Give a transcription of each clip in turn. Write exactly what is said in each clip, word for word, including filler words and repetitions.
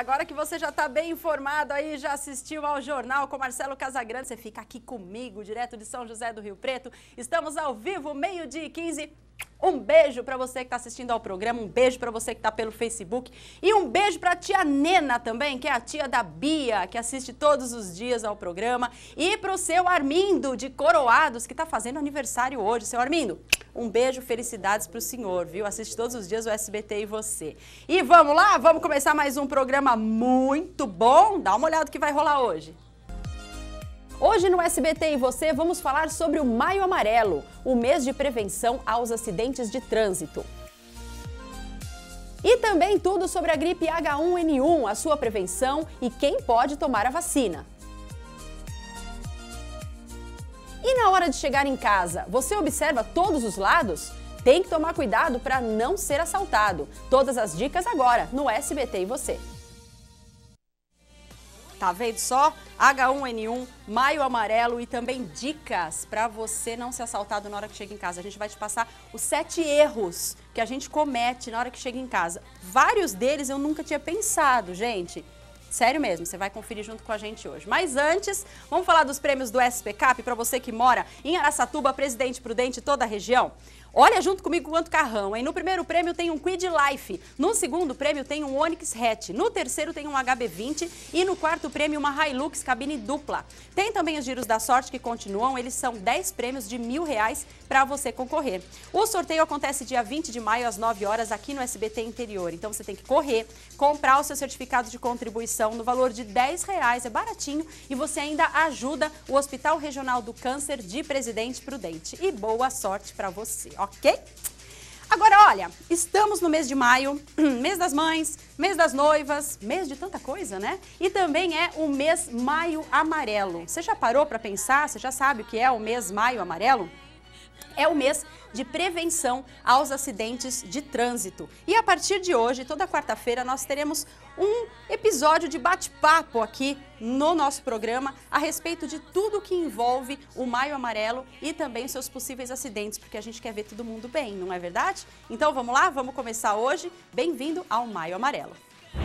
agora que você já está bem informado aí, já assistiu ao Jornal com Marcelo Casagrande, você fica aqui comigo, direto de São José do Rio Preto. Estamos ao vivo, meio-dia e quinze. Um beijo para você que está assistindo ao programa, um beijo para você que está pelo Facebook e um beijo para a tia Nena também, que é a tia da Bia, que assiste todos os dias ao programa, e para o seu Armindo de Coroados, que está fazendo aniversário hoje. Seu Armindo, um beijo, felicidades para o senhor, viu? Assiste todos os dias o S B T e você. E vamos lá, vamos começar mais um programa muito bom. Dá uma olhada no que vai rolar hoje. Hoje no S B T e você vamos falar sobre o Maio Amarelo, o mês de prevenção aos acidentes de trânsito. E também tudo sobre a gripe H um N um, a sua prevenção e quem pode tomar a vacina. E na hora de chegar em casa, você observa todos os lados? Tem que tomar cuidado para não ser assaltado. Todas as dicas agora no S B T e você. Tá vendo só? H um N um, Maio Amarelo e também dicas para você não ser assaltado na hora que chega em casa. A gente vai te passar os sete erros que a gente comete na hora que chega em casa. Vários deles eu nunca tinha pensado, gente. Sério mesmo, você vai conferir junto com a gente hoje. Mas antes, vamos falar dos prêmios do S P Cap para você que mora em Araçatuba, Presidente Prudente e toda a região. Olha junto comigo quanto carrão, hein? No primeiro prêmio tem um Quid Life, no segundo prêmio tem um Onix Hatch, no terceiro tem um H B vinte e no quarto prêmio uma Hilux cabine dupla. Tem também os giros da sorte que continuam, eles são dez prêmios de mil reais para você concorrer. O sorteio acontece dia vinte de maio às nove horas aqui no S B T Interior, então você tem que correr, comprar o seu certificado de contribuição no valor de dez reais, é baratinho e você ainda ajuda o Hospital Regional do Câncer de Presidente Prudente. E boa sorte para você, ok? Agora, olha, estamos no mês de maio, mês das mães, mês das noivas, mês de tanta coisa, né? E também é o mês Maio Amarelo. Você já parou para pensar? Você já sabe o que é o mês Maio Amarelo? É o mês de prevenção aos acidentes de trânsito. E a partir de hoje, toda quarta-feira, nós teremos um episódio de bate-papo aqui no nosso programa a respeito de tudo que envolve o Maio Amarelo e também seus possíveis acidentes, porque a gente quer ver todo mundo bem, não é verdade? Então vamos lá, vamos começar hoje. Bem-vindo ao Maio Amarelo.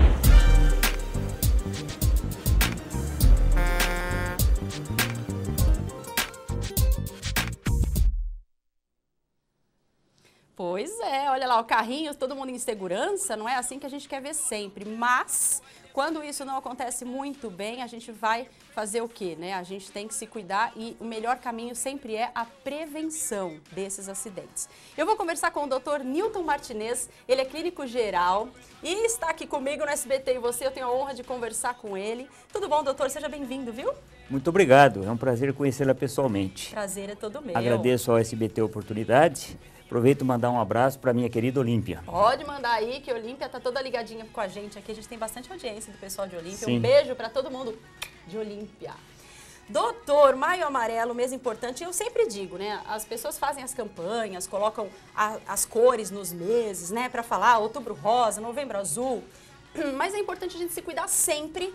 Pois é, olha lá, o carrinho, todo mundo em segurança, não é assim que a gente quer ver sempre, mas quando isso não acontece muito bem, a gente vai fazer o quê, né? A gente tem que se cuidar e o melhor caminho sempre é a prevenção desses acidentes. Eu vou conversar com o doutor Nilton Martinez, ele é clínico geral e está aqui comigo no S B T e você, eu tenho a honra de conversar com ele. Tudo bom, doutor? Seja bem-vindo, viu? Muito obrigado, é um prazer conhecê-la pessoalmente. Prazer é todo meu. Agradeço ao S B T a oportunidade. Aproveito e mandar um abraço para minha querida Olímpia. Pode mandar aí, que a Olímpia tá toda ligadinha com a gente aqui. A gente tem bastante audiência do pessoal de Olímpia. Sim. Um beijo para todo mundo de Olímpia. Doutor, Maio Amarelo, mês importante, eu sempre digo, né? As pessoas fazem as campanhas, colocam a, as cores nos meses, né? Para falar outubro rosa, novembro azul. Mas é importante a gente se cuidar sempre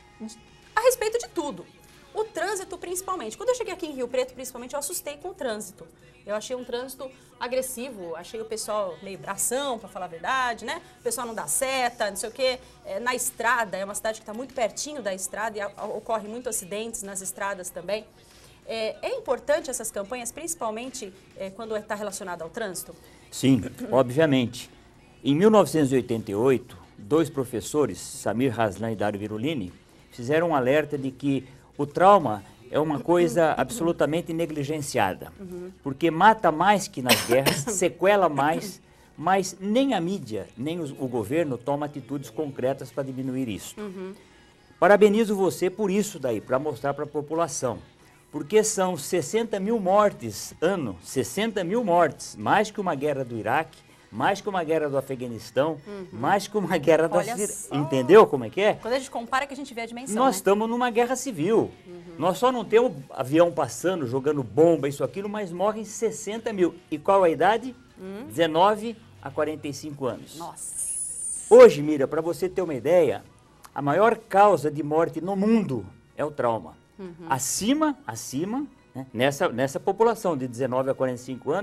a respeito de tudo. O trânsito, principalmente. Quando eu cheguei aqui em Rio Preto, principalmente, eu assustei com o trânsito. Eu achei um trânsito agressivo, achei o pessoal meio bração, para falar a verdade, né? O pessoal não dá seta, não sei o quê. É, na estrada, é uma cidade que está muito pertinho da estrada e a, a, ocorre muito acidentes nas estradas também. É, é importante essas campanhas, principalmente é, quando está relacionado ao trânsito? Sim, obviamente. Em mil novecentos e oitenta e oito, dois professores, Samir Haslan e Dário Virulini, fizeram um alerta de que o trauma é uma coisa absolutamente negligenciada, uhum. porque mata mais que nas guerras, sequela mais, mas nem a mídia, nem os, o governo toma atitudes concretas para diminuir isso. Uhum. Parabenizo você por isso daí, para mostrar para a população, porque são sessenta mil mortes ano, sessenta mil mortes, mais que uma guerra do Iraque, mais que uma guerra do Afeganistão, uhum. mais que uma guerra da Síria. Entendeu como é que é? Quando a gente compara que a gente vê a dimensão, Nós né? estamos numa guerra civil. Uhum. Nós só não temos avião passando, jogando bomba, isso, aquilo, mas morrem sessenta mil. E qual a idade? Uhum. dezenove a quarenta e cinco anos. Nossa! Hoje, Mira, para você ter uma ideia, a maior causa de morte no mundo é o trauma. Uhum. Acima, acima, né, nessa, nessa população de dezenove a quarenta e cinco anos,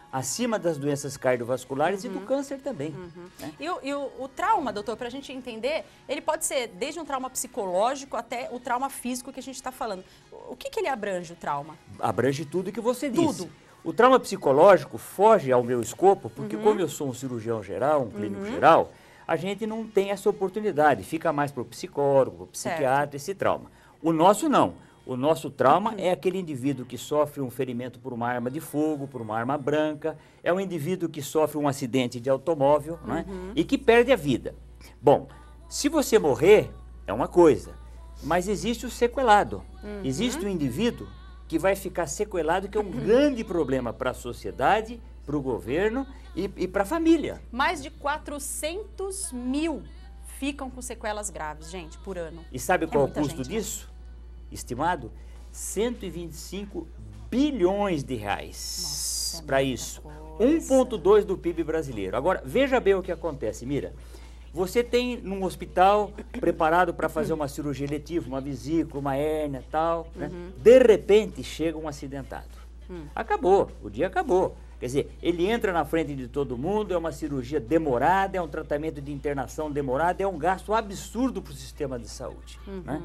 acima das doenças cardiovasculares uhum. e do câncer também. Uhum. Né? E, o, e o, o trauma, doutor, para a gente entender, ele pode ser desde um trauma psicológico até o trauma físico que a gente está falando. O que, que ele abrange, o trauma? Abrange tudo que você disse. Tudo. O trauma psicológico foge ao meu escopo, porque uhum. como eu sou um cirurgião geral, um clínico uhum. geral, a gente não tem essa oportunidade, fica mais para o psicólogo, para o psiquiatra, esse trauma. O nosso não. O nosso trauma uhum. é aquele indivíduo que sofre um ferimento por uma arma de fogo, por uma arma branca, é um indivíduo que sofre um acidente de automóvel uhum. né, e que perde a vida. Bom, se você morrer, é uma coisa, mas existe o sequelado. Uhum. Existe um indivíduo que vai ficar sequelado, que é um uhum. grande problema para a sociedade, para o governo e, e para a família. Mais de quatrocentos mil ficam com sequelas graves, gente, por ano. E sabe qual é o custo gente, disso? Né? Estimado cento e vinte e cinco bilhões de reais para isso. um vírgula dois do P I B brasileiro. Agora, veja bem o que acontece, Mira. Você tem num hospital preparado para fazer uma cirurgia eletiva, uma vesícula, uma hérnia e tal, uhum. né? De repente chega um acidentado. Uhum. Acabou, o dia acabou. Quer dizer, ele entra na frente de todo mundo, é uma cirurgia demorada, é um tratamento de internação demorado, é um gasto absurdo para o sistema de saúde. Uhum. Né?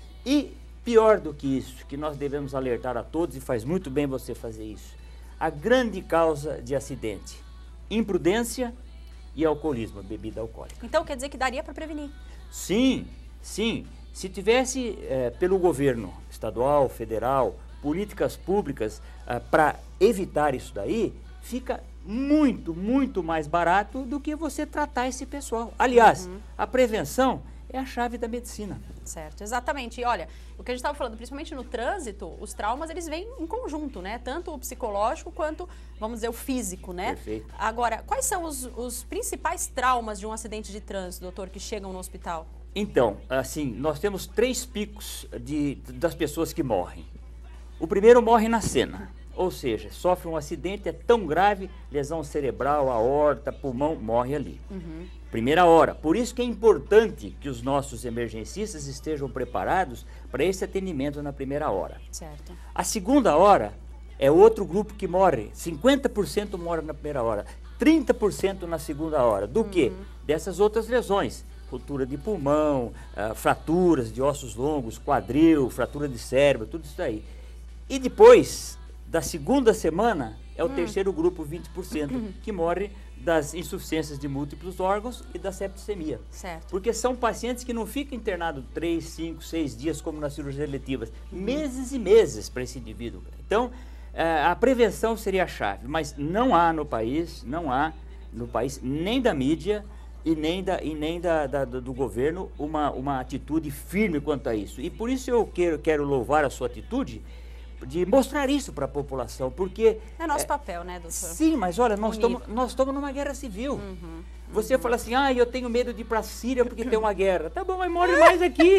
E pior do que isso, que nós devemos alertar a todos, e faz muito bem você fazer isso, a grande causa de acidente, imprudência e alcoolismo, bebida alcoólica. Então quer dizer que daria para prevenir? Sim, sim. Se tivesse é, pelo governo estadual, federal, políticas públicas é, para evitar isso daí, fica muito, muito mais barato do que você tratar esse pessoal. Aliás, uhum. a prevenção é a chave da medicina. Certo, exatamente. E olha, o que a gente estava falando, principalmente no trânsito, os traumas, eles vêm em conjunto, né? Tanto o psicológico quanto, vamos dizer, o físico, né? Perfeito. Agora, quais são os, os principais traumas de um acidente de trânsito, doutor, que chegam no hospital? Então, assim, nós temos três picos de, das pessoas que morrem. O primeiro morre na cena, ou seja, sofre um acidente, é tão grave, lesão cerebral, aorta, pulmão, morre ali. Uhum. Primeira hora. Por isso que é importante que os nossos emergencistas estejam preparados para esse atendimento na primeira hora. Certo. A segunda hora é outro grupo que morre. cinquenta por cento morre na primeira hora, trinta por cento na segunda hora. Do uhum. quê? Dessas outras lesões. Ruptura de pulmão, uh, fraturas de ossos longos, quadril, fratura de cérebro, tudo isso daí. E depois, da segunda semana, é o uhum. terceiro grupo, vinte por cento, uhum. que morre das insuficiências de múltiplos órgãos e da septicemia. Certo. Porque são pacientes que não ficam internados três, cinco, seis dias, como nas cirurgias eletivas. Uhum. Meses e meses para esse indivíduo. Então, a prevenção seria a chave, mas não há no país, não há no país, nem da mídia e nem, da, e nem da, da, do governo, uma, uma atitude firme quanto a isso. E por isso eu quero, quero louvar a sua atitude, de mostrar isso para a população, porque... É nosso é, papel, né, doutor? Sim, mas olha, nós estamos nós estamos numa guerra civil. Uhum, Você uhum. fala assim, ah, eu tenho medo de ir para a Síria porque tem uma guerra. Tá bom, mas morre mais aqui.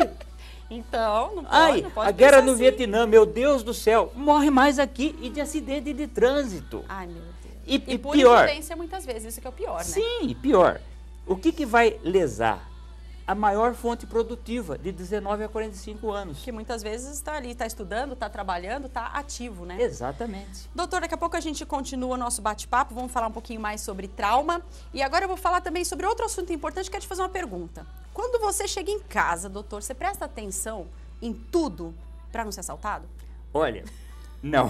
Então, não pode, Ai, não pode a guerra no assim. Vietnã, meu Deus do céu, morre mais aqui e de acidente de trânsito. Ai, meu Deus. E, e, e por pior, imprudência muitas vezes, isso que é o pior, né? Sim, e pior. O que, que vai lesar? A maior fonte produtiva, de dezenove a quarenta e cinco anos. Que muitas vezes está ali, está estudando, está trabalhando, está ativo, né? Exatamente. Doutor, daqui a pouco a gente continua o nosso bate-papo, vamos falar um pouquinho mais sobre trauma. E agora eu vou falar também sobre outro assunto importante, quero te fazer uma pergunta. Quando você chega em casa, doutor, você presta atenção em tudo para não ser assaltado? Olha, não.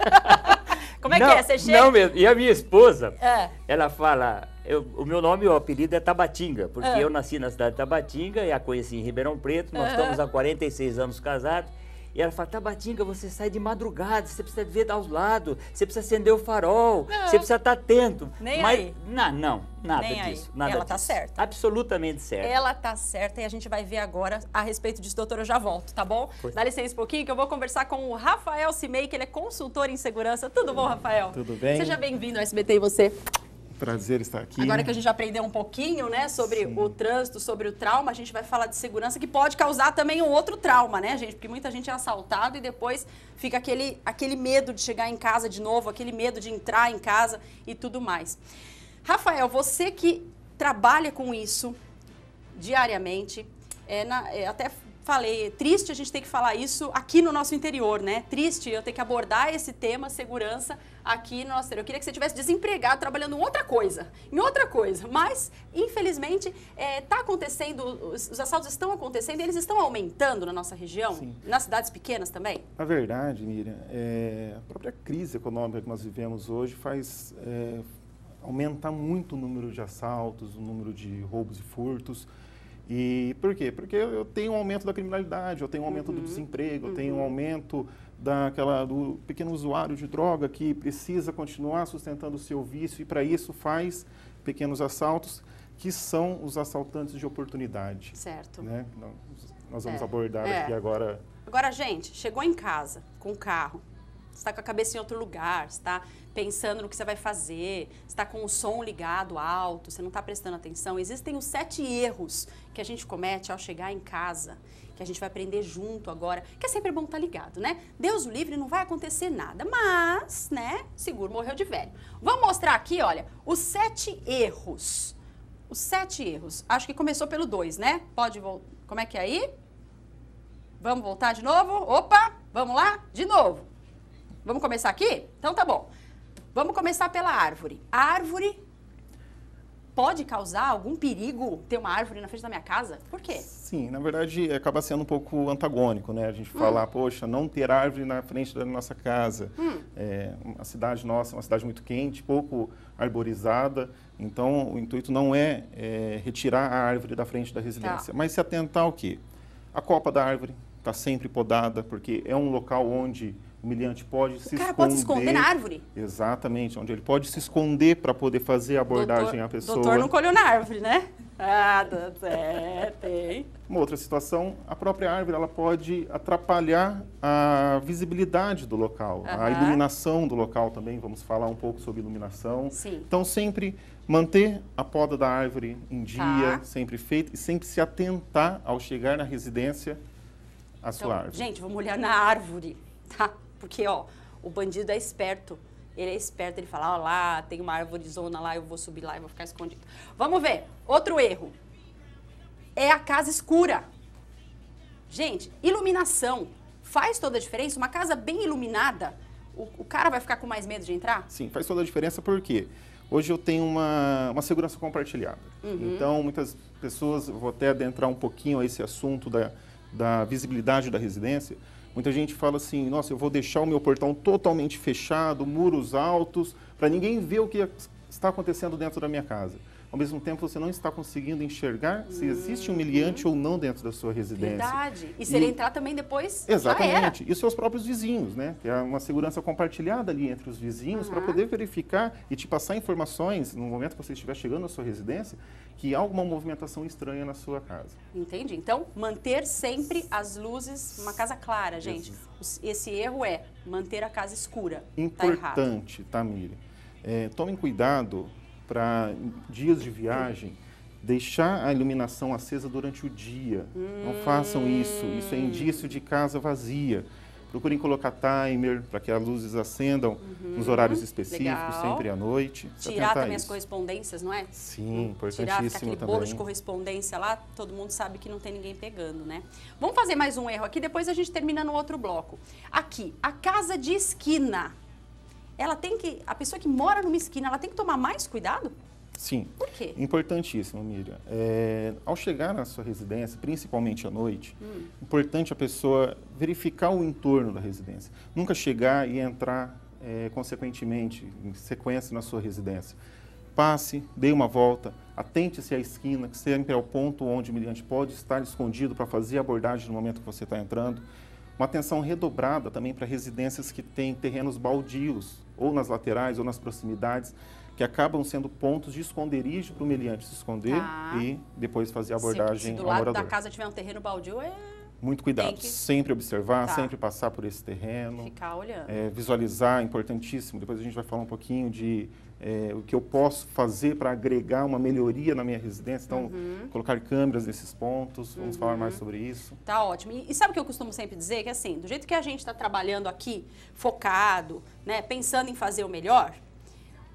Como é não, que é? Você chega... Não mesmo. E a minha esposa, é. ela fala... Eu, o meu nome, o apelido é Tabatinga, porque é. eu nasci na cidade de Tabatinga e a conheci em Ribeirão Preto, nós uhum. estamos há quarenta e seis anos casados. E ela fala, Tabatinga, você sai de madrugada, você precisa ver aos lados, você precisa acender o farol, não. você precisa estar atento. Nem Mas, aí. Não, não, nada Nem disso. Aí. Nada ela disso. tá certa. Absolutamente certa. Ela tá certa e a gente vai ver agora a respeito disso, doutor, eu já volto, tá bom? Pois. Dá licença um pouquinho que eu vou conversar com o Rafael Cimei, que ele é consultor em segurança. Tudo bom, Rafael? Tudo bem. Seja bem-vindo ao S B T e você. Prazer estar aqui. Agora que a gente já aprendeu um pouquinho, né, sobre Sim. o trânsito, sobre o trauma, a gente vai falar de segurança que pode causar também um outro trauma, né, gente? Porque muita gente é assaltado e depois fica aquele, aquele medo de chegar em casa de novo, aquele medo de entrar em casa e tudo mais. Rafael, você que trabalha com isso diariamente, é, na, é, até falei, triste a gente ter que falar isso aqui no nosso interior, né? Triste eu ter que abordar esse tema segurança aqui no nosso interior. Eu queria que você estivesse desempregado, trabalhando em outra coisa, em outra coisa. Mas, infelizmente, está acontecendo, os, os assaltos estão acontecendo e eles estão aumentando na nossa região, Sim. nas cidades pequenas também? Na verdade, Miriam, é, a própria crise econômica que nós vivemos hoje faz é, aumentar muito o número de assaltos, o número de roubos e furtos. E por quê? Porque eu tenho um aumento da criminalidade, eu tenho um aumento uhum. do desemprego, eu uhum. tenho um aumento daquela, do pequeno usuário de droga que precisa continuar sustentando o seu vício e para isso faz pequenos assaltos, que são os assaltantes de oportunidade. Certo. Né? Nós vamos é. abordar é. aqui agora. Agora, gente, chegou em casa com o carro, você está com a cabeça em outro lugar, você está pensando no que você vai fazer, você está com o som ligado alto, você não está prestando atenção. Existem os sete erros que a gente comete ao chegar em casa, que a gente vai aprender junto agora, que é sempre bom estar ligado, né? Deus o livre, não vai acontecer nada, mas, né, seguro morreu de velho. Vamos mostrar aqui, olha, os sete erros. Os sete erros. Acho que começou pelo dois, né? Pode voltar. Como é que é aí? Vamos voltar de novo? Opa, vamos lá? De novo. Vamos começar aqui? Então tá bom. Vamos começar pela árvore. A árvore pode causar algum perigo ter uma árvore na frente da minha casa? Por quê? Sim, na verdade acaba sendo um pouco antagônico, né? A gente hum. falar, poxa, não ter árvore na frente da nossa casa. Hum. É, a cidade nossa é uma cidade muito quente, pouco arborizada, então o intuito não é, é retirar a árvore da frente da residência, tá. mas se atentar ao quê? A copa da árvore está sempre podada, porque é um local onde o humilhante pode o se cara esconder. pode se esconder na árvore? Exatamente, onde ele pode se esconder para poder fazer a abordagem doutor, à pessoa. Doutor não colheu na árvore, né? Ah, é, tem. Uma outra situação, a própria árvore ela pode atrapalhar a visibilidade do local, uhum. a iluminação do local também, vamos falar um pouco sobre iluminação. Sim. Então, sempre manter a poda da árvore em dia, tá. sempre feita, e sempre se atentar ao chegar na residência à então, sua árvore. Gente, vamos olhar na árvore, tá? Porque, ó, o bandido é esperto. Ele é esperto, ele fala, ó lá, tem uma árvore zona lá, eu vou subir lá e vou ficar escondido. Vamos ver, outro erro. É a casa escura. Gente, iluminação faz toda a diferença? Uma casa bem iluminada, o, o cara vai ficar com mais medo de entrar? Sim, faz toda a diferença porque hoje eu tenho uma, uma segurança compartilhada. Uhum. Então, muitas pessoas, vou até adentrar um pouquinho a esse assunto da, da visibilidade da residência. Muita gente fala assim, nossa, eu vou deixar o meu portão totalmente fechado, muros altos, para ninguém ver o que está acontecendo dentro da minha casa. Ao mesmo tempo, você não está conseguindo enxergar se existe um humilhante ou não dentro da sua residência. Verdade. E se e, ele entrar também depois, exatamente. já era. E os seus próprios vizinhos, né? Que é uma segurança compartilhada ali entre os vizinhos uhum. para poder verificar e te passar informações no momento que você estiver chegando na sua residência que há alguma movimentação estranha na sua casa. Entendi. Então, manter sempre as luzes, uma casa clara, gente. Esse erro é manter a casa escura. Importante, tá, Miriam? É, tomem cuidado para dias de viagem, deixar a iluminação acesa durante o dia. Hum. Não façam isso. Isso é indício de casa vazia. Procurem colocar timer para que as luzes acendam uhum. nos horários específicos, legal. Sempre à noite. Tirar também as correspondências, não é? Sim, importantíssimo Tirar aquele também. bolo de correspondência lá, todo mundo sabe que não tem ninguém pegando, né? Vamos fazer mais um erro aqui, depois a gente termina no outro bloco. Aqui, a casa de esquina. Ela tem que, a pessoa que mora numa esquina, ela tem que tomar mais cuidado? Sim. Por quê? Importantíssimo, Miriam. É, ao chegar na sua residência, principalmente à noite, hum. importante a pessoa verificar o entorno da residência. Nunca chegar e entrar, é, consequentemente, em sequência na sua residência. Passe, dê uma volta, atente-se à esquina, que sempre é o ponto onde o humilhante pode estar escondido para fazer a abordagem no momento que você está entrando. Uma atenção redobrada também para residências que têm terrenos baldios, ou nas laterais ou nas proximidades, que acabam sendo pontos de esconderijo para o humilhante se esconder ah. e depois fazer a abordagem se, se do ao lado morador. Da casa tiver um terreno baldio, é... Muito cuidado, que... sempre observar, tá. sempre passar por esse terreno. Ficar olhando. É, visualizar, importantíssimo. Depois a gente vai falar um pouquinho de é, o que eu posso fazer para agregar uma melhoria na minha residência. Então, uhum. colocar câmeras nesses pontos, vamos uhum. falar mais sobre isso. Tá ótimo. E, e sabe o que eu costumo sempre dizer? Que assim, do jeito que a gente está trabalhando aqui, focado, né, pensando em fazer o melhor,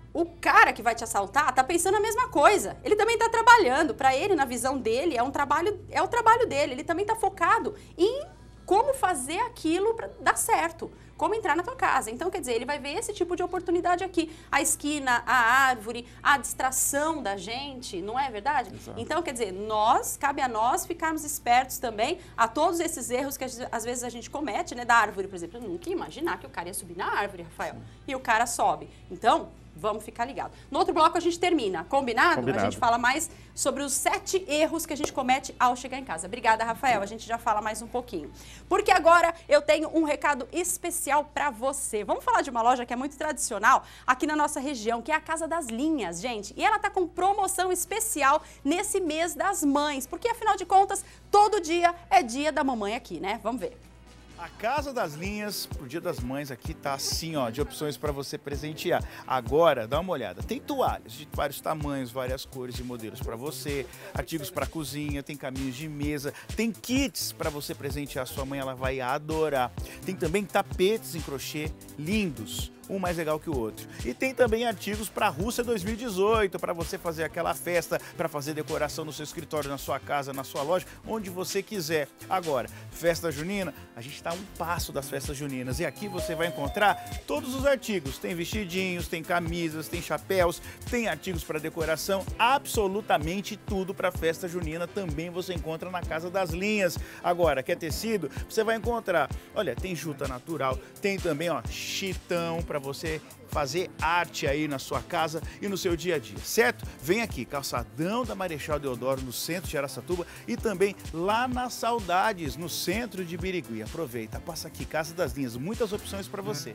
o cara que vai te assaltar tá pensando a mesma coisa. Ele também tá trabalhando. Para ele, na visão dele, é um trabalho, é o trabalho dele. Ele também tá focado em como fazer aquilo para dar certo, como entrar na tua casa. Então, quer dizer, ele vai ver esse tipo de oportunidade aqui. A esquina, a árvore, a distração da gente, não é verdade? Exato. Então, quer dizer, nós, cabe a nós ficarmos espertos também a todos esses erros que às vezes a gente comete, né? Da árvore, por exemplo. Eu nunca ia imaginar que o cara ia subir na árvore, Rafael. Sim. E o cara sobe. Então, vamos ficar ligados. No outro bloco a gente termina. Combinado? Combinado? A gente fala mais sobre os sete erros que a gente comete ao chegar em casa. Obrigada, Rafael. A gente já fala mais um pouquinho. Porque agora eu tenho um recado especial para você. Vamos falar de uma loja que é muito tradicional aqui na nossa região, que é a Casa das Linhas, gente. E ela tá com promoção especial nesse mês das mães. Porque, afinal de contas, todo dia é dia da mamãe aqui, né? Vamos ver. A Casa das Linhas, pro Dia das Mães, aqui tá assim, ó, de opções para você presentear. Agora, dá uma olhada, tem toalhas de vários tamanhos, várias cores e modelos para você, artigos para cozinha, tem caminhos de mesa, tem kits para você presentear a sua mãe, ela vai adorar. Tem também tapetes em crochê lindos, um mais legal que o outro. E tem também artigos para a Rússia dois mil e dezoito, para você fazer aquela festa, para fazer decoração no seu escritório, na sua casa, na sua loja, onde você quiser. Agora, festa junina, a gente está a um passo das festas juninas e aqui você vai encontrar todos os artigos. Tem vestidinhos, tem camisas, tem chapéus, tem artigos para decoração, absolutamente tudo para festa junina também você encontra na Casa das Linhas. Agora, quer tecido? Você vai encontrar, olha, tem juta natural, tem também, ó, chitão para você fazer arte aí na sua casa e no seu dia a dia, certo? Vem aqui, Calçadão da Marechal Deodoro, no centro de Araçatuba e também lá nas Saudades, no centro de Birigui. Aproveita, passa aqui, Casa das Linhas, muitas opções para você.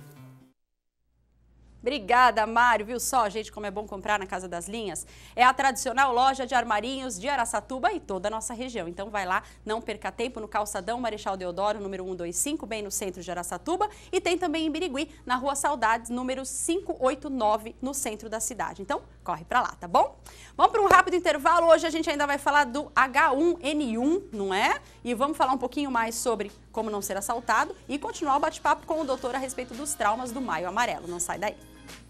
Obrigada, Mário. Viu só, gente, como é bom comprar na Casa das Linhas? É a tradicional loja de armarinhos de Araçatuba e toda a nossa região. Então vai lá, não perca tempo, no Calçadão Marechal Deodoro, número cento e vinte e cinco, bem no centro de Araçatuba. E tem também em Birigui, na Rua Saudades, número quinhentos e oitenta e nove, no centro da cidade. Então, corre pra lá, tá bom? Vamos para um rápido intervalo. Hoje a gente ainda vai falar do H um N um, não é? E vamos falar um pouquinho mais sobre como não ser assaltado e continuar o bate-papo com o doutor a respeito dos traumas do Maio Amarelo. Não sai daí.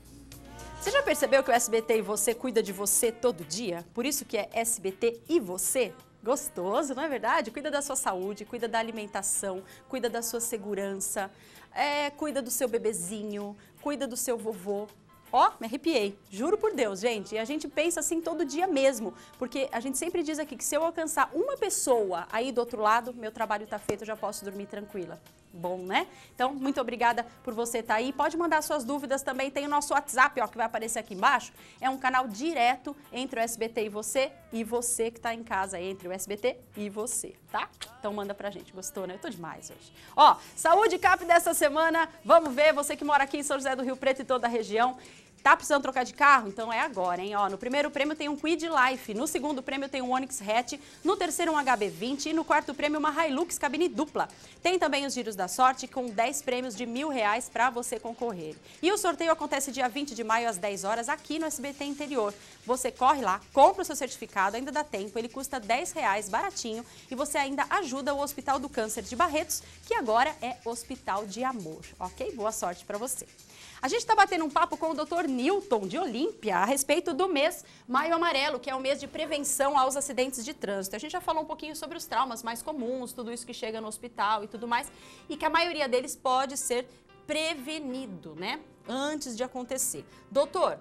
Você já percebeu que o S B T e você cuida de você todo dia? Por isso que é S B T e você? Gostoso, não é verdade? Cuida da sua saúde, cuida da alimentação, cuida da sua segurança, é, cuida do seu bebezinho, cuida do seu vovô. Ó, me arrepiei, juro por Deus, gente. E a gente pensa assim todo dia mesmo, porque a gente sempre diz aqui que se eu alcançar uma pessoa aí do outro lado, meu trabalho tá feito, eu já posso dormir tranquila. Bom, né? Então, muito obrigada por você estar aí. Pode mandar suas dúvidas também. Tem o nosso WhatsApp, ó, que vai aparecer aqui embaixo. É um canal direto entre o S B T e você e você que está em casa, entre o S B T e você, tá? Então, manda pra gente. Gostou, né? Eu tô demais hoje. Ó, Saúde Cap dessa semana. Vamos ver, você que mora aqui em São José do Rio Preto e toda a região. Tá precisando trocar de carro? Então é agora, hein? Ó, no primeiro prêmio tem um Kwid Life, no segundo prêmio tem um Onix Hatch, no terceiro um H B vinte e no quarto prêmio uma Hilux cabine dupla. Tem também os giros da sorte com dez prêmios de mil reais para você concorrer. E o sorteio acontece dia vinte de maio às dez horas aqui no S B T Interior. Você corre lá, compra o seu certificado, ainda dá tempo, ele custa dez reais, baratinho, e você ainda ajuda o Hospital do Câncer de Barretos, que agora é Hospital de Amor, ok? Boa sorte para você. A gente está batendo um papo com o doutor Newton, de Olímpia, a respeito do mês Maio Amarelo, que é o mês de prevenção aos acidentes de trânsito. A gente já falou um pouquinho sobre os traumas mais comuns, tudo isso que chega no hospital e tudo mais, e que a maioria deles pode ser prevenido, né, antes de acontecer. Doutor,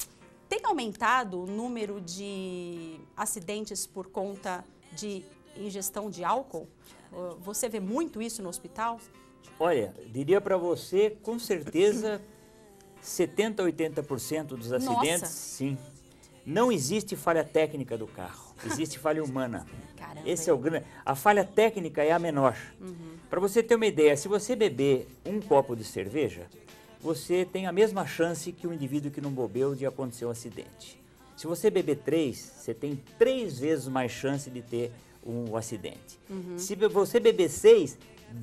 tem aumentado o número de acidentes por conta de ingestão de álcool? Você vê muito isso no hospital? Olha, diria para você, com certeza, setenta a oitenta por cento dos acidentes, Nossa. sim. Não existe falha técnica do carro, existe falha humana. Caramba. Esse é o grande. A falha técnica é a menor. Uhum. Para você ter uma ideia, se você beber um copo de cerveja, você tem a mesma chance que o indivíduo que não bebeu de acontecer um acidente. Se você beber três, você tem três vezes mais chance de ter um acidente. Uhum. Se você beber seis,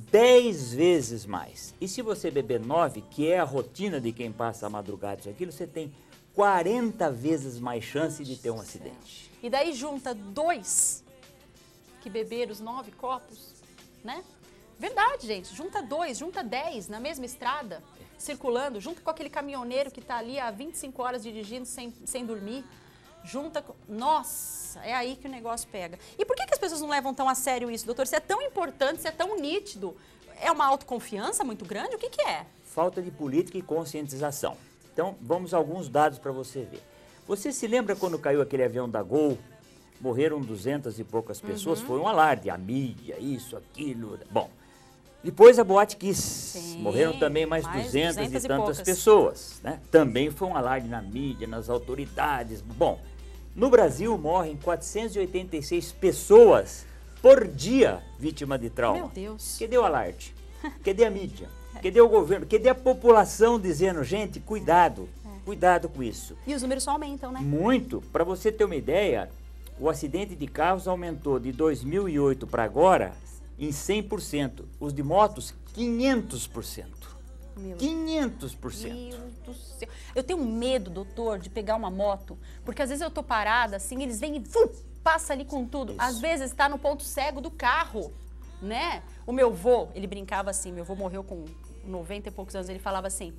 dez vezes mais. E se você beber nove, que é a rotina de quem passa a madrugada isso aquilo, você tem quarenta vezes mais chance de ter um acidente. E daí junta dois que beberam os nove copos, né? Verdade, gente. Junta dois, junta dez na mesma estrada. circulando, junto com aquele caminhoneiro que está ali há vinte e cinco horas dirigindo sem, sem dormir, junta com... Nossa, é aí que o negócio pega. E por que, que as pessoas não levam tão a sério isso, doutor? Se é tão importante, se é tão nítido, é uma autoconfiança muito grande? O que, que é? Falta de política e conscientização. Então, vamos a alguns dados para você ver. Você se lembra quando caiu aquele avião da Gol? Morreram duzentas e poucas pessoas, uhum. Foi um alarde, a mídia, isso, aquilo. Bom, depois a Boate Kiss, Sim, morreram também mais, mais duzentas, duzentas e tantas e pessoas, né? Também foi um alarde na mídia, nas autoridades. Bom, no Brasil morrem quatrocentas e oitenta e seis pessoas por dia vítima de trauma. Meu Deus. Cadê o alarde? Cadê a mídia? Cadê o governo? Cadê a população dizendo, gente, cuidado, é. cuidado com isso. E os números só aumentam, né? Muito. Para você ter uma ideia, o acidente de carros aumentou de dois mil e oito para agora em cem por cento. Os de motos, quinhentos por cento. Meu quinhentos por cento. Meu Deus do céu. Eu tenho medo, doutor, de pegar uma moto, porque às vezes eu tô parada assim, eles vêm e vum, passa ali com tudo. Isso. Às vezes está no ponto cego do carro, né? O meu vô, ele brincava assim, meu vô morreu com noventa e poucos anos, ele falava assim,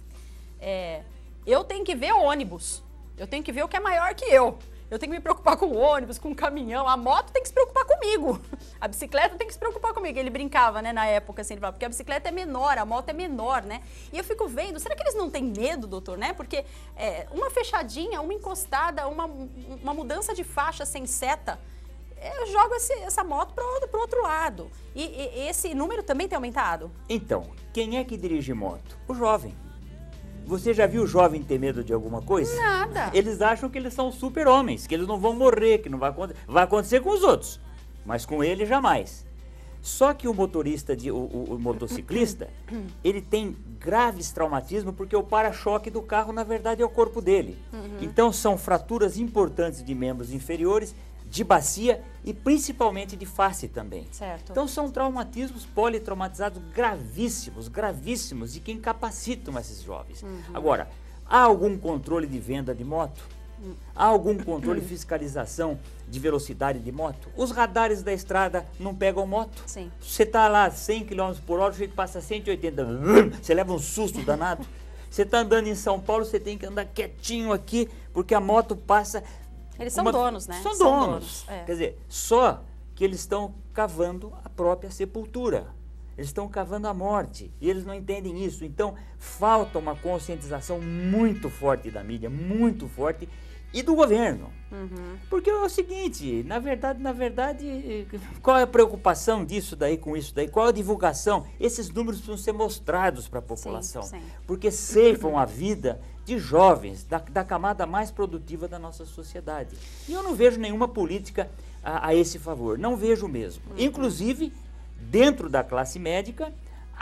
é, eu tenho que ver o ônibus, eu tenho que ver o que é maior que eu. Eu tenho que me preocupar com o ônibus, com o caminhão, a moto tem que se preocupar comigo. A bicicleta tem que se preocupar comigo. Ele brincava, né, na época, assim, ele falava, porque a bicicleta é menor, a moto é menor, né? E eu fico vendo, será que eles não têm medo, doutor, né? Porque é, uma fechadinha, uma encostada, uma, uma mudança de faixa sem seta, eu jogo esse, essa moto para o outro lado. E, e esse número também tem aumentado? Então, quem é que dirige moto? O jovem. Você já viu o jovem ter medo de alguma coisa? Nada. Eles acham que eles são super-homens, que eles não vão morrer, que não vai acontecer. Vai acontecer com os outros, mas com ele jamais. Só que o motorista, de, o, o, o motociclista, ele tem graves traumatismos porque o para-choque do carro, na verdade, é o corpo dele. Uhum. Então, são fraturas importantes de membros inferiores, de bacia e principalmente de face também. Certo. Então são traumatismos politraumatizados gravíssimos, gravíssimos, e que incapacitam esses jovens. Uhum. Agora, há algum controle de venda de moto? Uhum. Há algum controle de fiscalização de velocidade de moto? Os radares da estrada não pegam moto? Sim. Você está lá cem quilômetros por hora, o jeito passa cento e oitenta, você leva um susto danado. Você está andando em São Paulo, você tem que andar quietinho aqui, porque a moto passa... Eles são uma... donos, né? São, são donos. donos. É. Quer dizer, só que eles estão cavando a própria sepultura. Eles estão cavando a morte. E eles não entendem isso. Então, falta uma conscientização muito forte da mídia, muito forte, e do governo. Uhum. Porque é o seguinte, na verdade, na verdade, qual é a preocupação disso daí com isso daí? Qual é a divulgação? Esses números precisam ser mostrados para a população. Sim, sim. Porque ceifam a vida de jovens, da, da camada mais produtiva da nossa sociedade. E eu não vejo nenhuma política a, a esse favor, não vejo mesmo. Uhum. Inclusive, dentro da classe médica,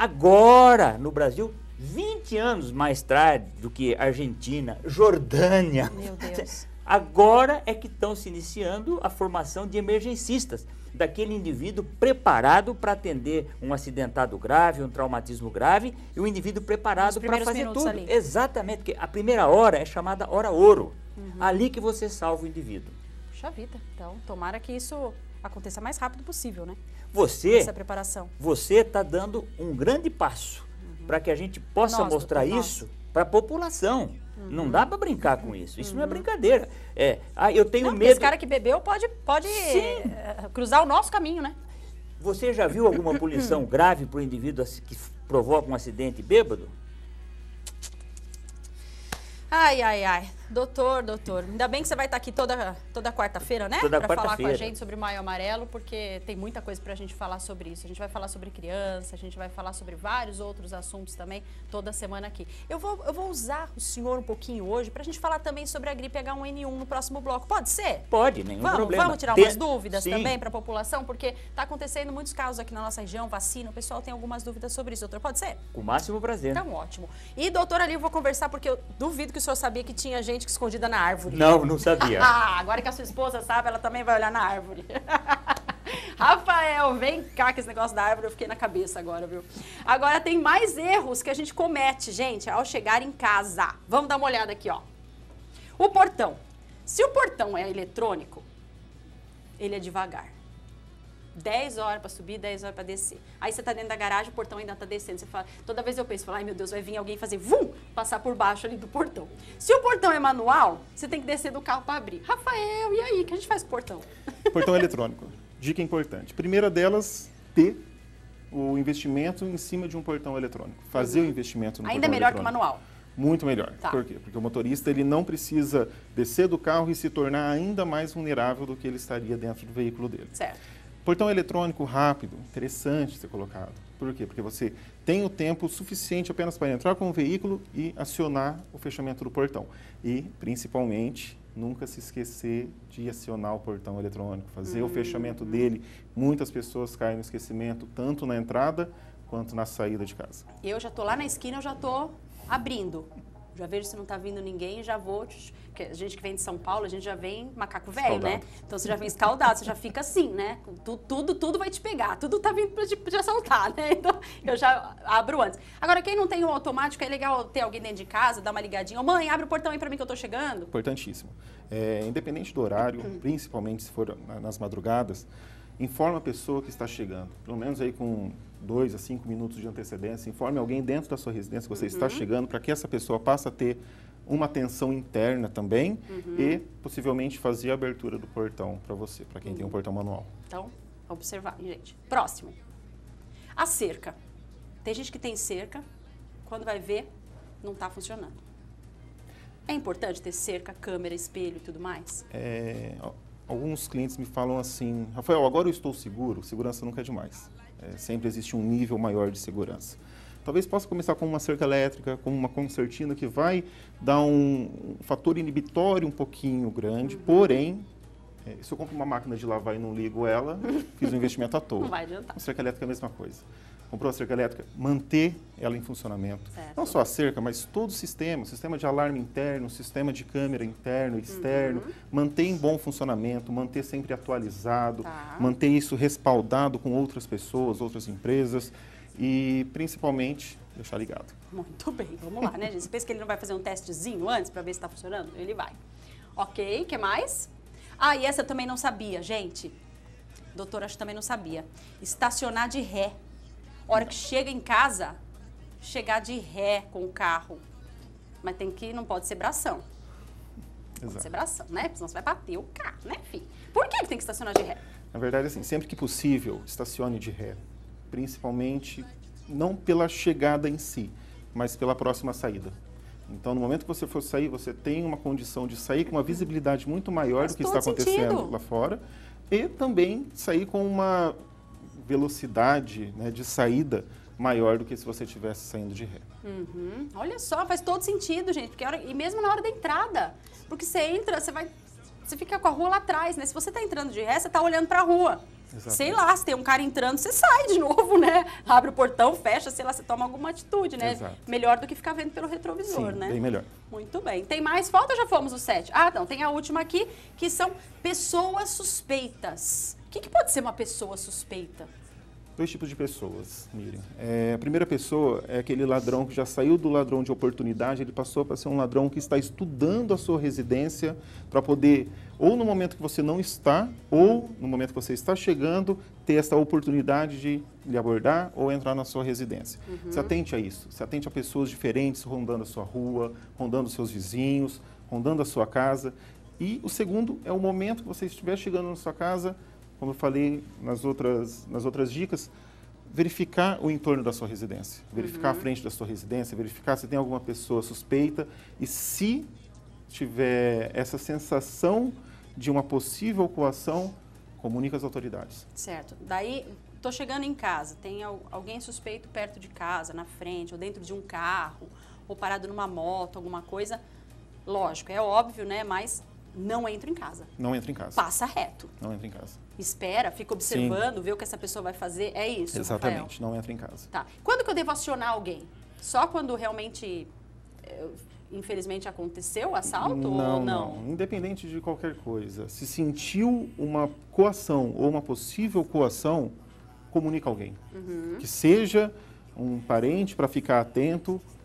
agora no Brasil, vinte anos mais tarde do que Argentina, Jordânia, meu Deus. Agora é que estão se iniciando a formação de emergencistas, daquele indivíduo preparado para atender um acidentado grave, um traumatismo grave, e um indivíduo preparado para fazer tudo. Ali. Exatamente, porque a primeira hora é chamada hora ouro. Uhum. Ali que você salva o indivíduo. Puxa vida, então tomara que isso aconteça o mais rápido possível, né? Você, essa preparação. Você está dando um grande passo uhum. para que a gente possa nós, mostrar doutor, isso para a população. Uhum. Não dá para brincar com isso. Isso uhum. não é brincadeira. É, ah, eu tenho não, medo. Esse cara que bebeu pode, pode uh, cruzar o nosso caminho, né? Você já viu alguma punição grave para o indivíduo que provoca um acidente bêbado? Ai, ai, ai. Doutor, doutor, ainda bem que você vai estar aqui toda, toda quarta-feira, né? Toda quarta-feira. Para falar com a feira. gente sobre o Maio Amarelo, porque tem muita coisa pra gente falar sobre isso. A gente vai falar sobre criança, a gente vai falar sobre vários outros assuntos também, toda semana aqui. Eu vou, eu vou usar o senhor um pouquinho hoje pra gente falar também sobre a gripe H um N um no próximo bloco. Pode ser? Pode, nenhum vamos, problema. Vamos tirar tem... umas dúvidas Sim. também pra população, porque tá acontecendo muitos casos aqui na nossa região, vacina, o pessoal tem algumas dúvidas sobre isso. Doutor, pode ser? Com o máximo prazer. Então, ótimo. E, doutor, ali eu vou conversar, porque eu duvido que o senhor sabia que tinha gente que escondida na árvore. Não, não sabia. Ah, agora que a sua esposa sabe, ela também vai olhar na árvore. Rafael, vem cá, que esse negócio da árvore eu fiquei na cabeça agora, viu? Agora tem mais erros que a gente comete, gente, ao chegar em casa. Vamos dar uma olhada aqui, ó. O portão. Se o portão é eletrônico, ele é devagar. dez horas para subir, dez horas para descer. Aí você tá dentro da garagem, o portão ainda tá descendo. Você fala, toda vez eu penso, falo, ai meu Deus, vai vir alguém fazer vum, passar por baixo ali do portão. Se o portão é manual, você tem que descer do carro para abrir. Rafael, e aí, o que a gente faz com o portão? Portão eletrônico. Dica importante. Primeira delas, ter o investimento em cima de um portão eletrônico. Fazer uhum. o investimento no ainda portão melhor eletrônico. que o manual. Muito melhor. Tá. Por quê? Porque o motorista ele não precisa descer do carro e se tornar ainda mais vulnerável do que ele estaria dentro do veículo dele. Certo. Portão eletrônico rápido, interessante ser colocado. Por quê? Porque você tem o tempo suficiente apenas para entrar com o veículo e acionar o fechamento do portão. E, principalmente, nunca se esquecer de acionar o portão eletrônico, fazer hum. o fechamento dele. Muitas pessoas caem no esquecimento, tanto na entrada quanto na saída de casa. Eu já estou lá na esquina, eu já estou abrindo. Já vejo se não está vindo ninguém e já vou... Porque a gente que vem de São Paulo, a gente já vem macaco velho, né? Então você já vem escaldado, você já fica assim, né? Tudo, tudo, tudo vai te pegar, tudo tá vindo para te, te assaltar, né? Então eu já abro antes. Agora, quem não tem o automático, é legal ter alguém dentro de casa, dar uma ligadinha. Ô, mãe, abre o portão aí para mim que eu tô chegando. Importantíssimo. É, independente do horário, uhum. principalmente se for nas madrugadas, informa a pessoa que está chegando. Pelo menos aí com dois a cinco minutos de antecedência, informe alguém dentro da sua residência que você uhum. está chegando, para que essa pessoa passe a ter uma atenção interna também uhum. e possivelmente fazer a abertura do portão para você, para quem uhum. tem um portão manual. Então, observar, gente. Próximo. A cerca. Tem gente que tem cerca, quando vai ver, não está funcionando. É importante ter cerca, câmera, espelho e tudo mais? É, alguns clientes me falam assim, Rafael, agora eu estou seguro, segurança nunca é demais. É, sempre existe um nível maior de segurança. Talvez possa começar com uma cerca elétrica, com uma concertina que vai dar um, um fator inibitório um pouquinho grande, uhum. porém, é, se eu compro uma máquina de lavar e não ligo ela, fiz um investimento à toa. Não vai adiantar. A cerca elétrica é a mesma coisa. Comprou a cerca elétrica, manter ela em funcionamento. Certo. Não só a cerca, mas todo o sistema, sistema de alarme interno, sistema de câmera interno e externo, uhum. manter em bom funcionamento, manter sempre atualizado, tá. manter isso respaldado com outras pessoas, outras empresas e, principalmente, deixar ligado. Muito bem, vamos lá, né, gente? Você pensa que ele não vai fazer um testezinho antes para ver se está funcionando? Ele vai. Ok, o que mais? Ah, e essa eu também não sabia, gente. Doutora, acho que também não sabia. Estacionar de ré. Hora que chega em casa, chegar de ré com o carro. Mas tem que, não pode ser bração. Exato. Pode ser bração, né? Porque senão você vai bater o carro, né, filho? Por que tem que estacionar de ré? Na verdade, assim, sempre que possível, estacione de ré. Principalmente, não pela chegada em si, mas pela próxima saída. Então, no momento que você for sair, você tem uma condição de sair com uma visibilidade muito maior Faz do que está acontecendo sentido. lá fora. E também sair com uma velocidade, né, de saída maior do que se você estivesse saindo de ré. Uhum. Olha só, faz todo sentido, gente. Porque a hora, e mesmo na hora da entrada. Porque você entra, você vai... Você fica com a rua lá atrás, né? Se você está entrando de ré, você está olhando para a rua. Exatamente. Sei lá, se tem um cara entrando, você sai de novo, né? Abre o portão, fecha, sei lá, você toma alguma atitude, né? Exato. Melhor do que ficar vendo pelo retrovisor, Sim, né? bem melhor. Muito bem. Tem mais? Falta ou já fomos os sete? Ah, não. Tem a última aqui, que são pessoas suspeitas. O que, que pode ser uma pessoa suspeita? Dois tipos de pessoas, Miriam. É, a primeira pessoa é aquele ladrão que já saiu do ladrão de oportunidade, ele passou para ser um ladrão que está estudando a sua residência para poder, ou no momento que você não está, ou no momento que você está chegando, ter essa oportunidade de lhe abordar ou entrar na sua residência. Uhum. Se atente a isso, se atente a pessoas diferentes rondando a sua rua, rondando os seus vizinhos, rondando a sua casa. E o segundo é o momento que você estiver chegando na sua casa, como eu falei nas outras, nas outras dicas, verificar o entorno da sua residência, verificar uhum. a frente da sua residência, verificar se tem alguma pessoa suspeita e se tiver essa sensação de uma possível coação, comunique às autoridades. Certo. Daí, estou chegando em casa, tem alguém suspeito perto de casa, na frente, ou dentro de um carro, ou parado numa moto, alguma coisa, lógico, é óbvio, né, mas... Não entra em casa. Não entra em casa. Passa reto. Não entra em casa. Espera, fica observando, Sim. vê o que essa pessoa vai fazer. É isso, Exatamente, Rafael? não entra em casa. Tá. Quando que eu devo acionar alguém? Só quando realmente, infelizmente, aconteceu o assalto não, ou não? Não, independente de qualquer coisa. Se sentiu uma coação ou uma possível coação, comunica alguém. Uhum. Que seja um parente para ficar atento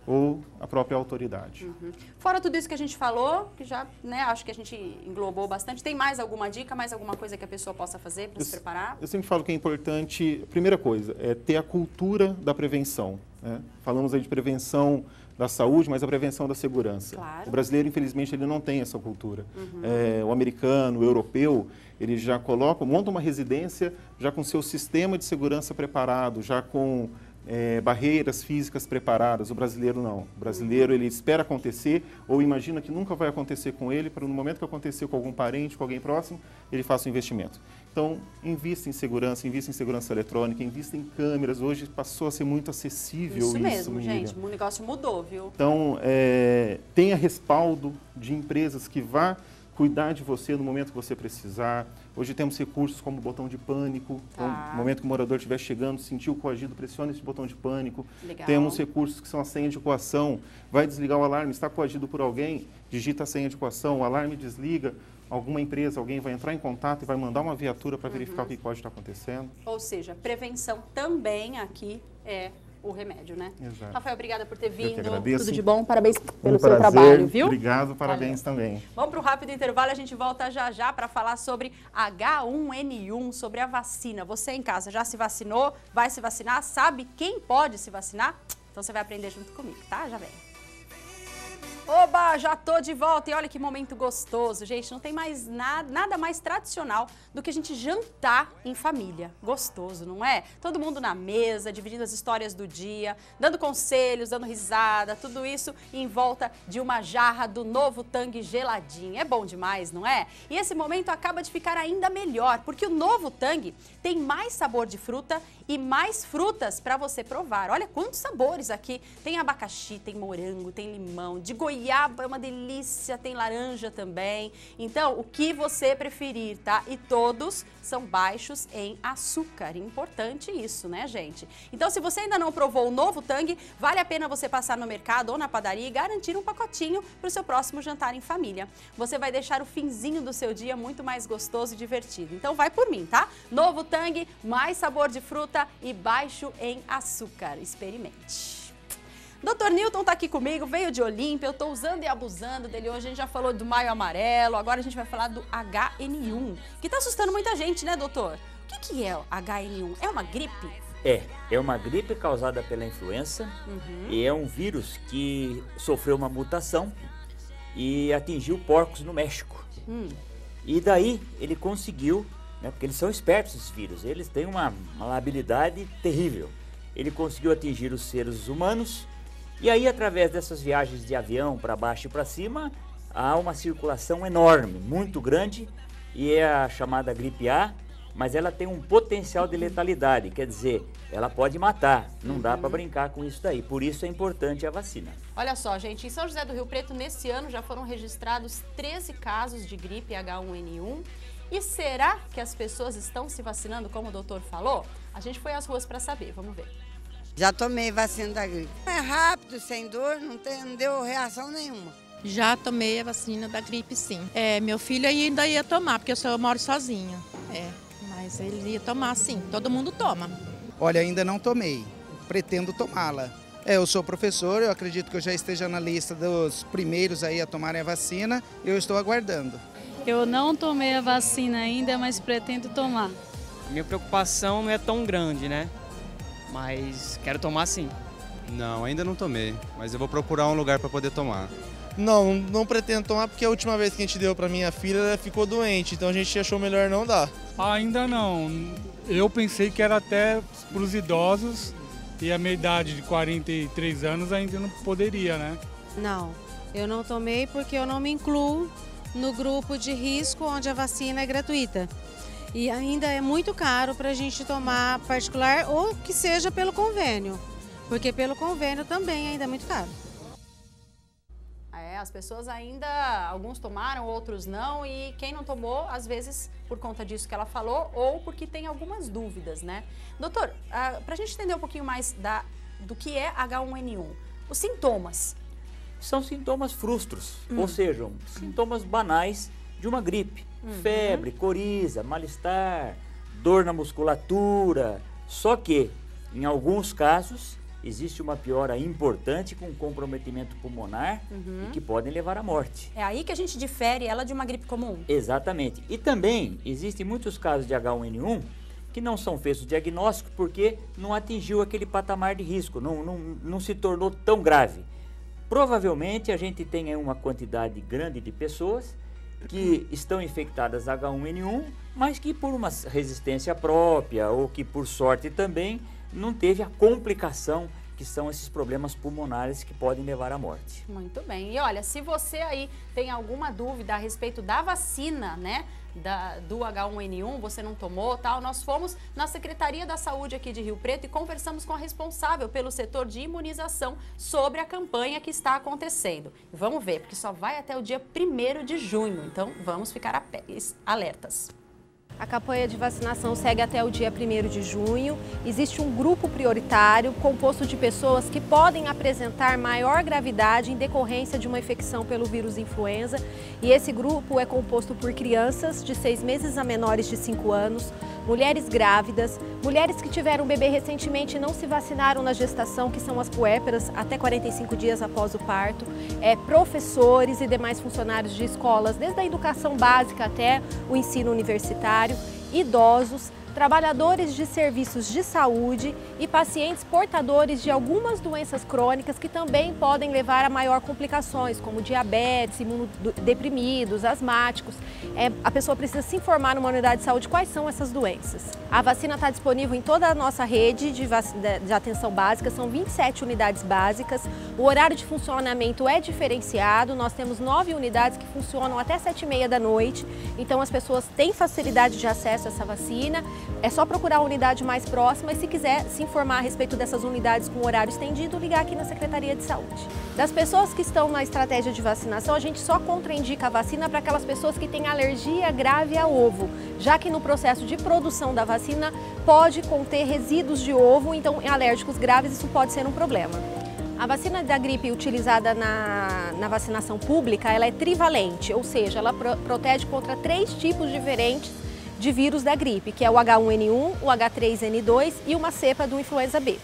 ou a própria autoridade. Uhum. Fora tudo isso que a gente falou, que já, né, acho que a gente englobou bastante, tem mais alguma dica, mais alguma coisa que a pessoa possa fazer para se preparar? Eu sempre falo que é importante, a primeira coisa, é ter a cultura da prevenção, né? Falamos aí de prevenção da saúde, mas a prevenção da segurança. Claro. O brasileiro, infelizmente, ele não tem essa cultura. Uhum. É, o americano, o europeu, ele já coloca, monta uma residência já com seu sistema de segurança preparado, já com é, barreiras físicas preparadas. O brasileiro não. O brasileiro, ele espera acontecer ou imagina que nunca vai acontecer com ele, para no momento que acontecer com algum parente, com alguém próximo, ele faça um investimento. Então, invista em segurança, invista em segurança eletrônica, invista em câmeras. Hoje passou a ser muito acessível isso. Isso mesmo, Miriam. gente. O negócio mudou, viu? Então, é, tenha respaldo de empresas que vá cuidar de você no momento que você precisar. Hoje temos recursos como o botão de pânico. Tá. Então, no momento que o morador estiver chegando, sentiu coagido, pressione esse botão de pânico. Legal. Temos recursos que são a senha de coação. Vai desligar o alarme, está coagido por alguém, digita a senha de coação, o alarme desliga. Alguma empresa, alguém vai entrar em contato e vai mandar uma viatura para verificar uhum. o que pode estar acontecendo. Ou seja, prevenção também aqui é o remédio, né? Exato. Rafael, obrigada por ter vindo. Eu que agradeço. Tudo de bom, parabéns pelo um seu prazer. trabalho, viu? Obrigado, parabéns Valeu. também. Vamos para o rápido intervalo, a gente volta já já para falar sobre H um N um, sobre a vacina. Você em casa já se vacinou? Vai se vacinar? Sabe quem pode se vacinar? Então você vai aprender junto comigo, tá? Já vem. Oba, já tô de volta e olha que momento gostoso, gente, não tem mais nada, nada mais tradicional do que a gente jantar em família, gostoso, não é? Todo mundo na mesa, dividindo as histórias do dia, dando conselhos, dando risada, tudo isso em volta de uma jarra do Novo Tang geladinho, é bom demais, não é? E esse momento acaba de ficar ainda melhor, porque o Novo Tang tem mais sabor de fruta e mais frutas para você provar, olha quantos sabores aqui, tem abacaxi, tem morango, tem limão, de goiaba, Goiaba é uma delícia, tem laranja também. Então, o que você preferir, tá? E todos são baixos em açúcar. Importante isso, né, gente? Então, se você ainda não provou o Novo Tang, vale a pena você passar no mercado ou na padaria e garantir um pacotinho para o seu próximo jantar em família. Você vai deixar o finzinho do seu dia muito mais gostoso e divertido. Então, vai por mim, tá? Novo Tang, mais sabor de fruta e baixo em açúcar. Experimente. doutor Newton está aqui comigo, veio de Olímpia, eu estou usando e abusando dele hoje, a gente já falou do Maio Amarelo, agora a gente vai falar do H N um, que está assustando muita gente, né, doutor? O que, que é o H N um? É uma gripe? É, é uma gripe causada pela influenza uhum. e é um vírus que sofreu uma mutação e atingiu porcos no México. Hum. E daí ele conseguiu, né, porque eles são espertos esses vírus, eles têm uma, uma habilidade terrível. Ele conseguiu atingir os seres humanos. E aí, através dessas viagens de avião para baixo e para cima, há uma circulação enorme, muito grande, e é a chamada gripe A, mas ela tem um potencial de letalidade, quer dizer, ela pode matar, não uhum. dá para brincar com isso daí, por isso é importante a vacina. Olha só, gente, em São José do Rio Preto, nesse ano, já foram registrados treze casos de gripe H um N um, e será que as pessoas estão se vacinando, como o doutor falou? A gente foi às ruas para saber, vamos ver. Já tomei vacina da gripe. É rápido, sem dor, não, tem, não deu reação nenhuma. Já tomei a vacina da gripe, sim. É, meu filho ainda ia tomar, porque eu, só, eu moro sozinho. É, mas ele ia tomar, sim. Todo mundo toma. Olha, ainda não tomei. Pretendo tomá-la. É, eu sou professor, eu acredito que eu já esteja na lista dos primeiros aí a tomarem a vacina. Eu estou aguardando. Eu não tomei a vacina ainda, mas pretendo tomar. Minha preocupação não é tão grande, né? Mas quero tomar sim. Não, ainda não tomei, mas eu vou procurar um lugar para poder tomar. Não, não pretendo tomar porque a última vez que a gente deu para minha filha, ela ficou doente, então a gente achou melhor não dar. Ainda não. Eu pensei que era até para os idosos e a minha idade de quarenta e três anos ainda não poderia, né? Não, eu não tomei porque eu não me incluo no grupo de risco onde a vacina é gratuita. E ainda é muito caro para a gente tomar particular ou que seja pelo convênio, porque pelo convênio também ainda é muito caro. É, as pessoas ainda, alguns tomaram, outros não, e quem não tomou, às vezes, por conta disso que ela falou, ou porque tem algumas dúvidas, né? Doutor, uh, para a gente entender um pouquinho mais da, do que é H um N um, os sintomas. São sintomas frustros, hum. ou seja, sintomas banais de uma gripe. Uhum. Febre, coriza, mal-estar, dor na musculatura. Só que, em alguns casos, existe uma piora importante com comprometimento pulmonar Uhum. e que podem levar à morte. É aí que a gente difere ela de uma gripe comum. Exatamente. E também existem muitos casos de H um N um que não são feitos o diagnóstico porque não atingiu aquele patamar de risco, não, não, não se tornou tão grave. Provavelmente a gente tem aí uma quantidade grande de pessoas que estão infectadas H um N um, mas que por uma resistência própria ou que por sorte também não teve a complicação que são esses problemas pulmonares que podem levar à morte. Muito bem. E olha, se você aí tem alguma dúvida a respeito da vacina, né, da, do H um N um, você não tomou, tal, nós fomos na Secretaria da Saúde aqui de Rio Preto e conversamos com a responsável pelo setor de imunização sobre a campanha que está acontecendo. E vamos ver, porque só vai até o dia primeiro de junho, então vamos ficar alertas. A campanha de vacinação segue até o dia primeiro de junho. Existe um grupo prioritário composto de pessoas que podem apresentar maior gravidade em decorrência de uma infecção pelo vírus influenza. E esse grupo é composto por crianças de seis meses a menores de cinco anos, mulheres grávidas, mulheres que tiveram bebê recentemente e não se vacinaram na gestação, que são as puérperas, até quarenta e cinco dias após o parto, é, professores e demais funcionários de escolas, desde a educação básica até o ensino universitário, idosos, trabalhadores de serviços de saúde e pacientes portadores de algumas doenças crônicas que também podem levar a maior complicações, como diabetes, imunodeprimidos, asmáticos. É, a pessoa precisa se informar numa unidade de saúde quais são essas doenças. A vacina está disponível em toda a nossa rede de, de atenção básica, são vinte e sete unidades básicas. O horário de funcionamento é diferenciado, nós temos nove unidades que funcionam até sete e meia da noite, então as pessoas têm facilidade de acesso a essa vacina. É só procurar a unidade mais próxima e, se quiser se informar a respeito dessas unidades com horário estendido, ligar aqui na Secretaria de Saúde. Das pessoas que estão na estratégia de vacinação, a gente só contraindica a vacina para aquelas pessoas que têm alergia grave a ovo, já que no processo de produção da vacina pode conter resíduos de ovo, então em alérgicos graves isso pode ser um problema. A vacina da gripe utilizada na, na vacinação pública, ela é trivalente, ou seja, ela pro, protege contra três tipos diferentes de vírus da gripe, que é o H um N um, o H três N dois e uma cepa do influenza B.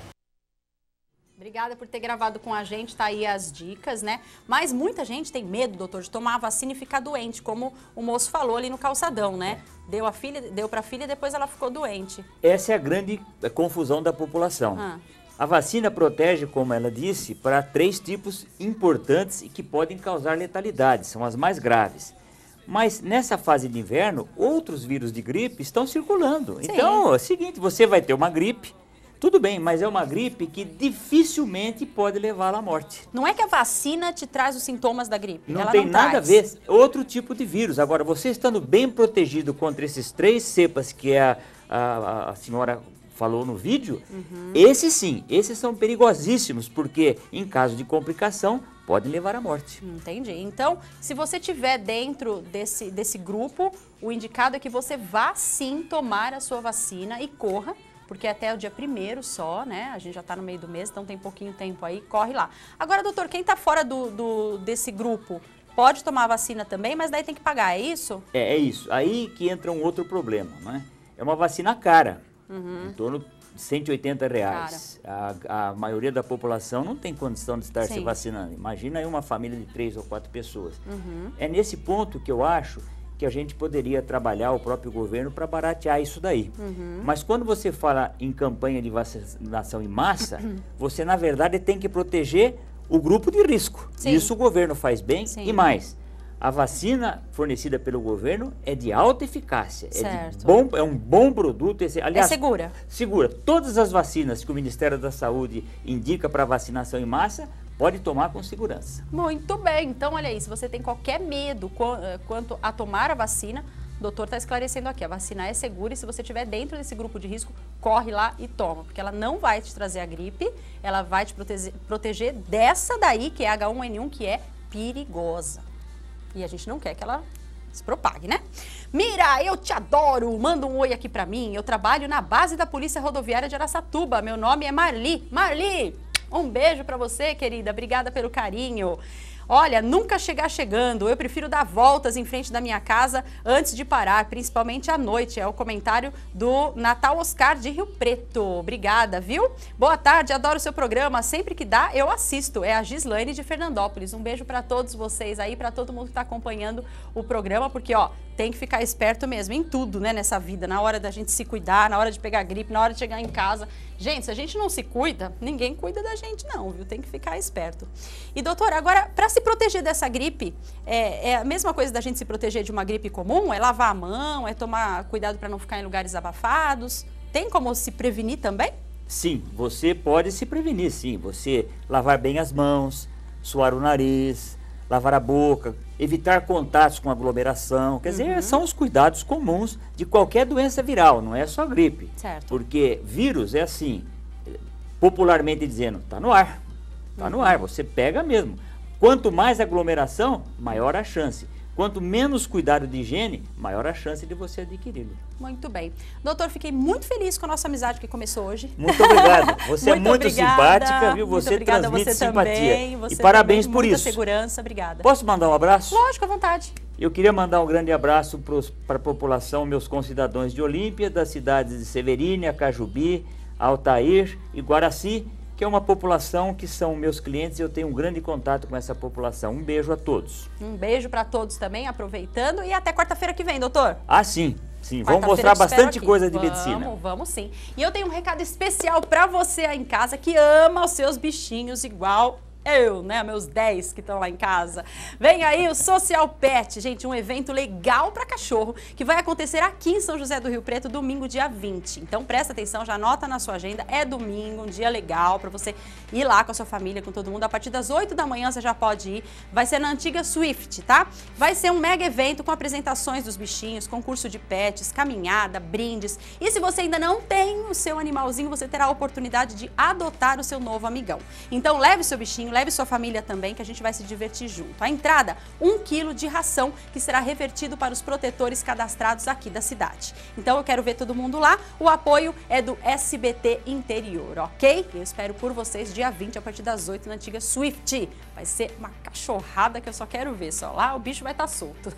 Obrigada por ter gravado com a gente, tá aí as dicas, né? Mas muita gente tem medo, doutor, de tomar a vacina e ficar doente, como o moço falou ali no calçadão, né? Deu a filha, deu para a filha e depois ela ficou doente. Essa é a grande confusão da população. Ah. A vacina protege, como ela disse, para três tipos importantes e que podem causar letalidade, são as mais graves. Mas nessa fase de inverno, outros vírus de gripe estão circulando. Sim. Então, é o seguinte, você vai ter uma gripe, tudo bem, mas é uma gripe que dificilmente pode levá-la à morte. Não é que a vacina te traz os sintomas da gripe. Não ela tem não nada traz. a ver, outro tipo de vírus. Agora, você estando bem protegido contra esses três cepas que a, a, a senhora falou no vídeo, uhum. esses sim, esses são perigosíssimos, porque em caso de complicação, podem levar à morte. Entendi. Então, se você estiver dentro desse, desse grupo, o indicado é que você vá sim tomar a sua vacina e corra, porque até o dia primeiro só, né? A gente já está no meio do mês, então tem pouquinho tempo aí, corre lá. Agora, doutor, quem está fora do, do, desse grupo pode tomar a vacina também, mas daí tem que pagar, é isso? É, é isso. Aí que entra um outro problema, né? É uma vacina cara, uhum. em torno de cento e oitenta reais. A, a maioria da população não tem condição de estar Sim. se vacinando. Imagina aí uma família de três ou quatro pessoas. Uhum. É nesse ponto que eu acho que a gente poderia trabalhar, o próprio governo, para baratear isso daí. Uhum. Mas quando você fala em campanha de vacinação em massa, você, na verdade, tem que proteger o grupo de risco. Sim. Isso o governo faz bem. Sim. E mais, a vacina fornecida pelo governo é de alta eficácia, é, de bom, é um bom produto. Aliás, é segura. Segura. Todas as vacinas que o Ministério da Saúde indica para vacinação em massa, pode tomar com segurança. Muito bem. Então, olha aí, se você tem qualquer medo quanto a tomar a vacina, o doutor está esclarecendo aqui, a vacina é segura e se você estiver dentro desse grupo de risco, corre lá e toma, porque ela não vai te trazer a gripe, ela vai te proteger, proteger dessa daí, que é H um N um, que é perigosa. E a gente não quer que ela se propague, né? Mira, eu te adoro! Manda um oi aqui pra mim. Eu trabalho na base da Polícia Rodoviária de Araçatuba. Meu nome é Marli. Marli, um beijo pra você, querida. Obrigada pelo carinho. Olha, nunca chegar chegando, eu prefiro dar voltas em frente da minha casa antes de parar, principalmente à noite. É o comentário do Natal Oscar de Rio Preto. Obrigada, viu? Boa tarde, adoro o seu programa. Sempre que dá, eu assisto. É a Gislaine de Fernandópolis. Um beijo para todos vocês aí, para todo mundo que está acompanhando o programa, porque, ó, tem que ficar esperto mesmo em tudo, né, nessa vida. Na hora da gente se cuidar, na hora de pegar gripe, na hora de chegar em casa. Gente, se a gente não se cuida, ninguém cuida da gente não, viu? Tem que ficar esperto. E, doutora, agora, para se proteger dessa gripe, é, é a mesma coisa da gente se proteger de uma gripe comum? É lavar a mão, é tomar cuidado para não ficar em lugares abafados? Tem como se prevenir também? Sim, você pode se prevenir, sim. Você lavar bem as mãos, suar o nariz, lavar a boca, evitar contatos com aglomeração. Quer dizer, uhum. são os cuidados comuns de qualquer doença viral, não é só gripe. Certo. Porque vírus é assim, popularmente dizendo, está no ar. Está uhum. no ar, você pega mesmo. Quanto mais aglomeração, maior a chance. Quanto menos cuidado de higiene, maior a chance de você adquiri-lo. Muito bem. Doutor, fiquei muito feliz com a nossa amizade que começou hoje. Muito obrigado. Você muito é muito obrigada. simpática, viu? Você muito transmite você simpatia. Também, você e parabéns também, por muita isso. segurança, obrigada. Posso mandar um abraço? Lógico, à vontade. Eu queria mandar um grande abraço para a população, meus concidadãos de Olímpia, das cidades de Severínia, Cajubi, Altair e Guaraci, que é uma população que são meus clientes e eu tenho um grande contato com essa população. Um beijo a todos. Um beijo para todos também, aproveitando. E até quarta-feira que vem, doutor. Ah, sim. Sim, vamos mostrar bastante coisa de vamos, medicina. Vamos, vamos sim. E eu tenho um recado especial para você aí em casa que ama os seus bichinhos igual eu, né? Meus dez que estão lá em casa. Vem aí o Social Pet, gente, um evento legal para cachorro que vai acontecer aqui em São José do Rio Preto, domingo, dia vinte. Então presta atenção, já anota na sua agenda, é domingo, um dia legal para você ir lá com a sua família, com todo mundo. A partir das oito da manhã você já pode ir. Vai ser na antiga Swift, tá? Vai ser um mega evento com apresentações dos bichinhos, concurso de pets, caminhada, brindes. E se você ainda não tem o seu animalzinho, você terá a oportunidade de adotar o seu novo amigão. Então leve o seu bichinho, leve sua família também, que a gente vai se divertir junto. A entrada, um quilo de ração, que será revertido para os protetores cadastrados aqui da cidade. Então eu quero ver todo mundo lá. O apoio é do S B T Interior, ok? Eu espero por vocês dia vinte, a partir das oito, na antiga Swift. Vai ser uma cachorrada que eu só quero ver. Só lá o bicho vai estar solto.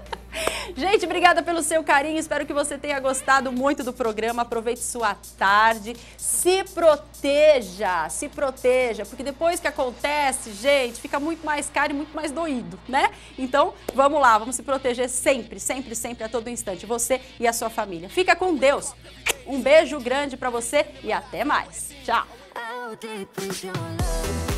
Gente, obrigada pelo seu carinho, espero que você tenha gostado muito do programa, aproveite sua tarde, se proteja, se proteja, porque depois que acontece, gente, fica muito mais caro e muito mais doído, né? Então, vamos lá, vamos se proteger sempre, sempre, sempre, a todo instante, você e a sua família. Fica com Deus, um beijo grande pra você e até mais. Tchau!